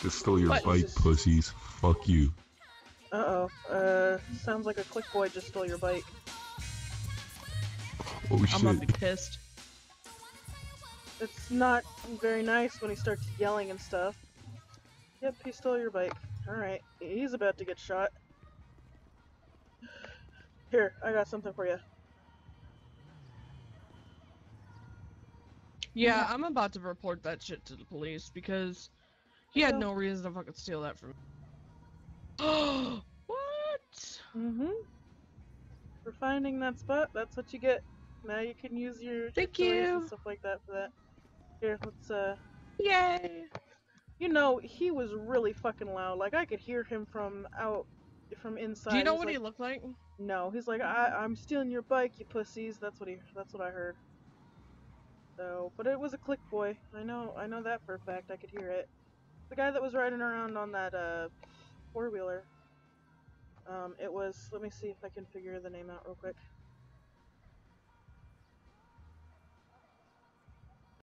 Just stole your What? bike, pussies. Fuck you. Sounds like a click boy just stole your bike. Oh I'm shit. gonna be pissed. It's not very nice when he starts yelling and stuff. Yep, he stole your bike. Alright, he's about to get shot. Here, I got something for you. Yeah, I'm about to report that shit to the police because he had no reason to fucking steal that from me. What? For finding that spot, that's what you get. Now you can use your toys and stuff like that for that. Here, let's Yay! You know, he was really fucking loud. Like, I could hear him from inside. Do you know He's what like, he looked like? No, he's like, I'm stealing your bike, you pussies. That's what I heard. So, but it was a click boy. I know that for a fact. I could hear it. The guy that was riding around on that four-wheeler. It was. Let me see if I can figure the name out real quick.